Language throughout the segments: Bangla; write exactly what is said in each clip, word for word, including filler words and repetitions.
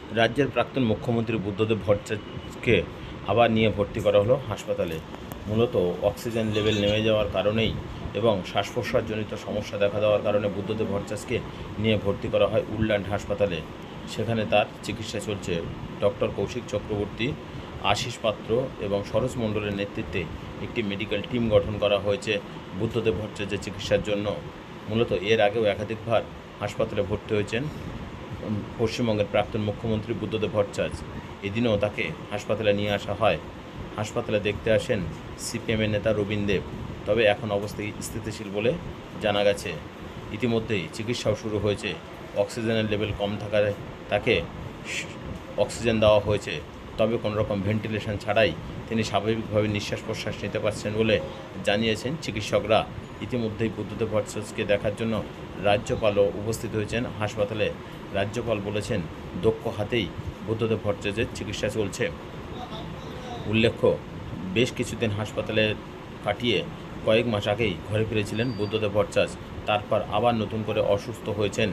রাজ্যের প্রাক্তন মুখ্যমন্ত্রী বুদ্ধদেব ভট্টাচার্যকে আবার নিয়ে ভর্তি করা হলো হাসপাতালে। মূলত অক্সিজেন লেভেল নেমে যাওয়ার কারণেই এবং শ্বাস প্রশ্বাসজনিত সমস্যা দেখা দেওয়ার কারণে বুদ্ধদেব ভট্টাচার্যকে নিয়ে ভর্তি করা হয় উডল্যান্ড হাসপাতালে। সেখানে তার চিকিৎসা চলছে। ডক্টর কৌশিক চক্রবর্তী, আশিস পাত্র এবং সরোজ মণ্ডলের নেতৃত্বে একটি মেডিকেল টিম গঠন করা হয়েছে বুদ্ধদেব ভট্টাচার্যের চিকিৎসার জন্য। মূলত এর আগেও একাধিকবার হাসপাতালে ভর্তি হয়েছেন পশ্চিমবঙ্গের প্রাক্তন মুখ্যমন্ত্রী বুদ্ধদেব ভট্টাচার্য। এদিনও তাকে হাসপাতালে নিয়ে আসা হয়। হাসপাতালে দেখতে আসেন সিপিএমের নেতা রবীন দেব। তবে এখন অবস্থা স্থিতিশীল বলে জানা গেছে। ইতিমধ্যেই চিকিৎসাও শুরু হয়েছে। অক্সিজেনের লেভেল কম থাকায় তাকে অক্সিজেন দেওয়া হয়েছে। তবে কোনো রকম ভেন্টিলেশন ছাড়াই তিনি স্বাভাবিকভাবে নিঃশ্বাস প্রশ্বাস নিতে পারছেন বলে জানিয়েছেন চিকিৎসকরা। ইতিমধ্যেই বুদ্ধদেব ভট্টাচার্যকে দেখার জন্য রাজ্যপালও উপস্থিত হয়েছেন হাসপাতালে। রাজ্যপাল বলেছেন, দক্ষ হাতেই বুদ্ধদেব ভট্টাচার্যের চিকিৎসা চলছে। উল্লেখ্য, বেশ কিছুদিন হাসপাতালে কাটিয়ে কয়েক মাস আগেই ঘরে ফিরেছিলেন বুদ্ধদেব ভট্টাচার্য। তারপর আবার নতুন করে অসুস্থ হয়েছেন।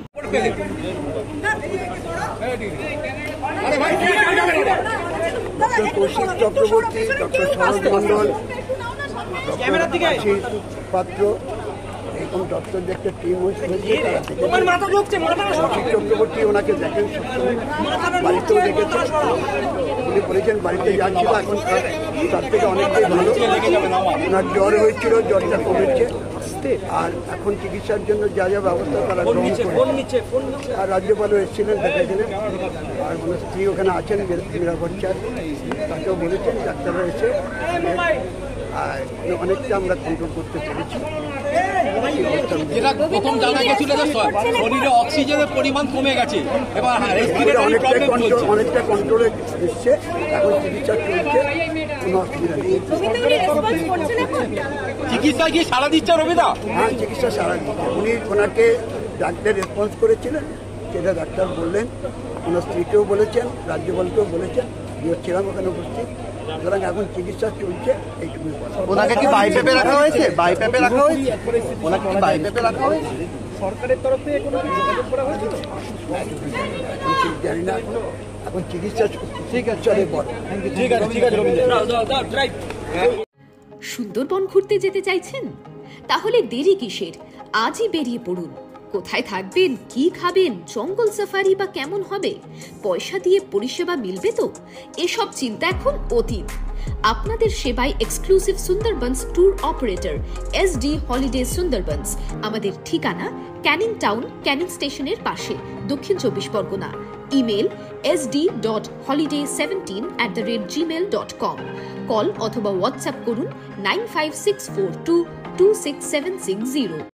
Doctor Koushik Chakraborty, doctor Saroj Mondal, doctor Ashis Patra এরকম ডক্টরদের একটা টিম হয়েছে। কৌশিক চক্রবর্তী ওনাকে দেখেন সবসময়, বাড়িতেও দেখেছেন। উনি বলেছেন বাড়িতে যাচ্ছিল, এখন তার থেকে অনেকটাই ভালো। ওনার জ্বর হয়েছিল, জ্বরটা কমেছে, আর এখন চিকিৎসার জন্য যা যা ব্যবস্থা তারা গ্রহণ করেছে। আর রাজ্যপালও এসেছিলেন, দেখেছিলেন। আর ওনার স্ত্রী ওখানে আছেন, মীরা ভট্টাচার্য, তাকেও বলেছেন ডাক্তাররা এসে। আর অনেকটা আমরা কন্ট্রোল করতে পেরেছি। প্রথম জানা গেছিল যে শরীরে অক্সিজেনের পরিমাণ কমে গেছে, এবার অনেকটা কন্ট্রোলে এসছে। এখন চিকিৎসা চলছে, কোনো অসুবিধা নেই। চিকিৎসা কি সারা দিচ্ছে রবিদা? হ্যাঁ, চিকিৎসা সারা দিচ্ছে। উনি ওনাকে ডাক্তার রেসপন্স করেছিলেন, সেটা ডাক্তার বললেন। ওনার স্ত্রীকেও বলেছেন, রাজ্যপালকেও বলেছেন, ছিলাম ওখানে উপস্থিত। সুতরাং এখন চিকিৎসা চলছে, এইটুকুই বলা। ওনাকে কি বাইপেপে রাখা হয়েছে? বাইপেপে রাখা হয়েছে? ওনাকে কি বাইপেপে রাখা হয়েছে? সরকারের তরফ থেকে কোনো কিছু যোগাযোগ করা হয়েছিল? জানি না, এখন চিকিৎসা ঠিক আছে, চলে বল। ঠিক আছে, ঠিক আছে রবীন্দ্র। সুন্দরবন ঘুরতে যেতে চাইছেন? তাহলে দেরি কিসের? আজই বেরিয়ে পড়ুন। কোথায় থাকবেন, কি খাবেন, জঙ্গল সাফারি বা কেমন হবে, পয়সা দিয়ে পরিষেবা মিলবে তো? এসব চিন্তা এখন অতীত। আপনাদের সেবায় exclusive Sundarbans tour operator SD holiday Sundarbans. আমাদের ঠিকানা ক্যানিং টাউন, ক্যানিং স্টেশনের পাশে, Dakshin Chabbish Pargana. Email SD dot holiday seventeen at the rate Gmail dot com. Call অথবা হোয়াটসঅ্যাপ করুন nine five six four two two six seven six zero.